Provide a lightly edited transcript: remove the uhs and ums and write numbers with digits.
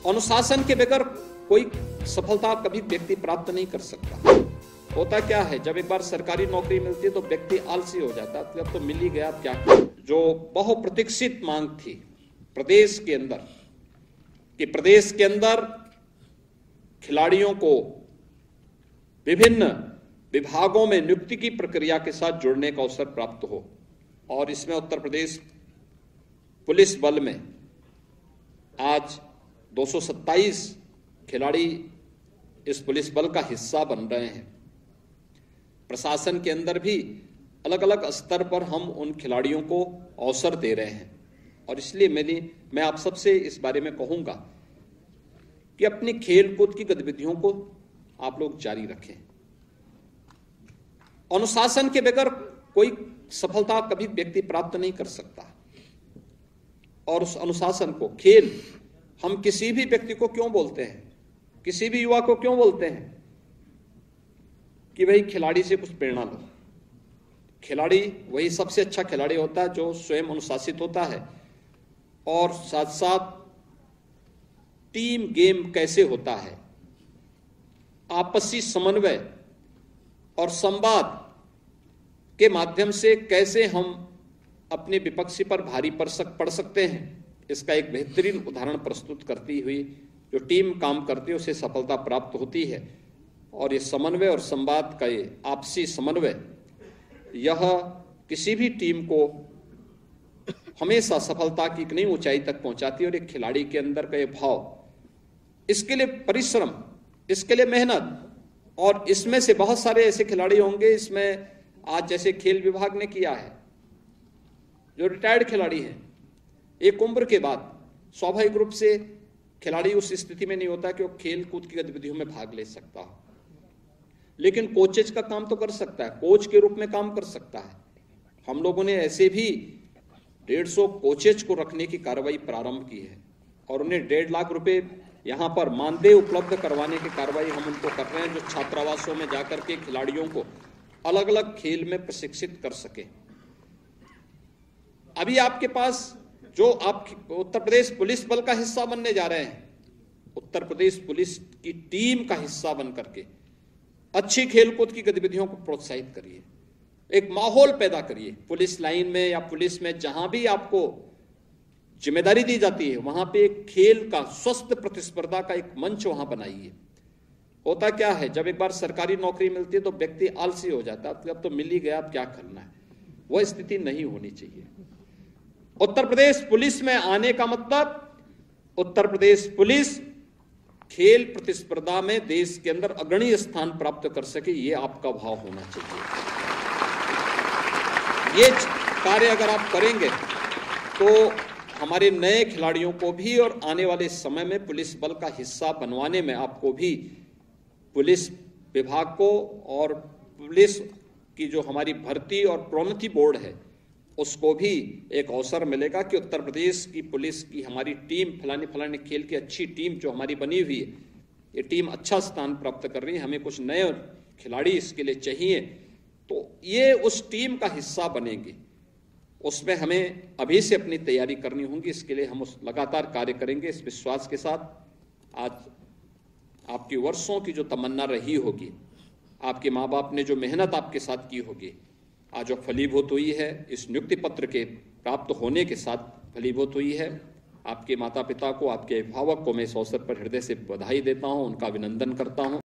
अनुशासन के बगैर कोई सफलता कभी व्यक्ति प्राप्त नहीं कर सकता। होता क्या है, जब एक बार सरकारी नौकरी मिलती है तो व्यक्ति आलसी हो जाता है, अब तो मिल ही गया, क्या जो बहुप्रतीक्षित मांग थी प्रदेश के अंदर कि प्रदेश के अंदर खिलाड़ियों को विभिन्न विभागों में नियुक्ति की प्रक्रिया के साथ जुड़ने का अवसर प्राप्त हो, और इसमें उत्तर प्रदेश पुलिस बल में आज 227 खिलाड़ी इस पुलिस बल का हिस्सा बन रहे हैं। प्रशासन के अंदर भी अलग अलग स्तर पर हम उन खिलाड़ियों को अवसर दे रहे हैं, और इसलिए मैं आप सबसे इस बारे में कहूंगा कि अपनी खेल कूद की गतिविधियों को आप लोग जारी रखें। अनुशासन के बगैर कोई सफलता कभी व्यक्ति प्राप्त नहीं कर सकता, और उस अनुशासन को खेल हम किसी भी व्यक्ति को क्यों बोलते हैं, किसी भी युवा को क्यों बोलते हैं कि भाई खिलाड़ी से कुछ प्रेरणा लो। खिलाड़ी वही सबसे अच्छा खिलाड़ी होता है जो स्वयं अनुशासित होता है, और साथ साथ टीम गेम कैसे होता है, आपसी समन्वय और संवाद के माध्यम से कैसे हम अपने विपक्षी पर भारी पड़ सकते हैं, इसका एक बेहतरीन उदाहरण प्रस्तुत करती हुई जो टीम काम करती है उसे सफलता प्राप्त होती है। और ये समन्वय और संवाद का ये आपसी समन्वय, यह किसी भी टीम को हमेशा सफलता की एक नई ऊंचाई तक पहुंचाती है। और एक खिलाड़ी के अंदर का ये भाव, इसके लिए परिश्रम, इसके लिए मेहनत, और इसमें से बहुत सारे ऐसे खिलाड़ी होंगे, इसमें आज जैसे खेल विभाग ने किया है, जो रिटायर्ड खिलाड़ी हैं, एक उम्र के बाद स्वाभाविक रूप से खिलाड़ी उस स्थिति में नहीं होता कि वो खेल कूद की गतिविधियों में भाग ले सकता हो, लेकिन कोचेज का काम तो कर सकता है, कोच के रूप में काम कर सकता है। हम लोगों ने ऐसे भी 150 कोचेज को रखने की कार्रवाई प्रारंभ की है, और उन्हें 1.5 लाख रुपए यहां पर मानदेय उपलब्ध करवाने की कार्रवाई हम उनको कर रहे हैं, जो छात्रावासों में जाकर के खिलाड़ियों को अलग अलग खेल में प्रशिक्षित कर सके। अभी आपके पास जो आप उत्तर प्रदेश पुलिस बल का हिस्सा बनने जा रहे हैं, उत्तर प्रदेश पुलिस की टीम का हिस्सा बन करके अच्छी खेलकूद की गतिविधियों को प्रोत्साहित करिए, एक माहौल पैदा करिए। पुलिस लाइन में या पुलिस में जहां भी आपको जिम्मेदारी दी जाती है, वहां पे एक खेल का, स्वस्थ प्रतिस्पर्धा का एक मंच वहां बनाइए। होता क्या है, जब एक बार सरकारी नौकरी मिलती है तो व्यक्ति आलसी हो जाता है, अब तो मिल ही गया, अब क्या करना है। वह स्थिति नहीं होनी चाहिए। उत्तर प्रदेश पुलिस में आने का मतलब उत्तर प्रदेश पुलिस खेल प्रतिस्पर्धा में देश के अंदर अग्रणी स्थान प्राप्त कर सके, ये आपका भाव होना चाहिए। ये कार्य अगर आप करेंगे तो हमारे नए खिलाड़ियों को भी और आने वाले समय में पुलिस बल का हिस्सा बनवाने में आपको भी, पुलिस विभाग को और पुलिस की जो हमारी भर्ती और प्रोन्नति बोर्ड है उसको भी एक अवसर मिलेगा कि उत्तर प्रदेश की पुलिस की हमारी टीम फलाने खेल की अच्छी टीम जो हमारी बनी हुई है, ये टीम अच्छा स्थान प्राप्त कर रही है, हमें कुछ नए खिलाड़ी इसके लिए चाहिए, तो ये उस टीम का हिस्सा बनेंगे। उसमें हमें अभी से अपनी तैयारी करनी होगी, इसके लिए हम लगातार कार्य करेंगे इस विश्वास के साथ। आज आपकी वर्षों की जो तमन्ना रही होगी, आपके माँ बाप ने जो मेहनत आपके साथ की होगी, आज जो फलीभूत हुई है, इस नियुक्ति पत्र के प्राप्त होने के साथ फलीभूत हुई है। आपके माता पिता को, आपके अभिभावक को मैं इस अवसर पर हृदय से बधाई देता हूं, उनका अभिनंदन करता हूं।